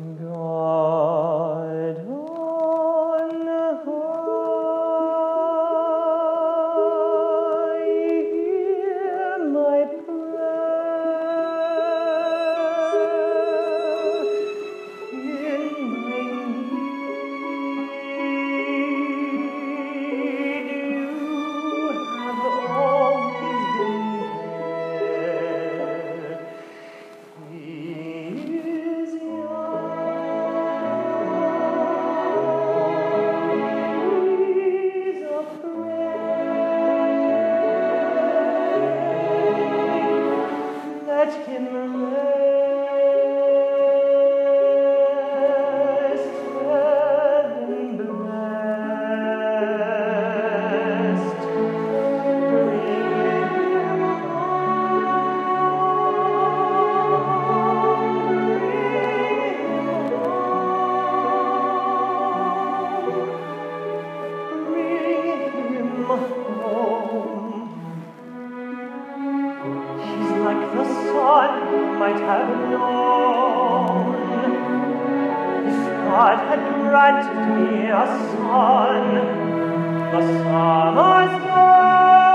God on high, hear my prayer. In my need, you have always been there. He is yours, a friend. Let him rest, heaven blessed. Bring him home. He's like the sun you might have known. If God had granted me a son, the summer's done.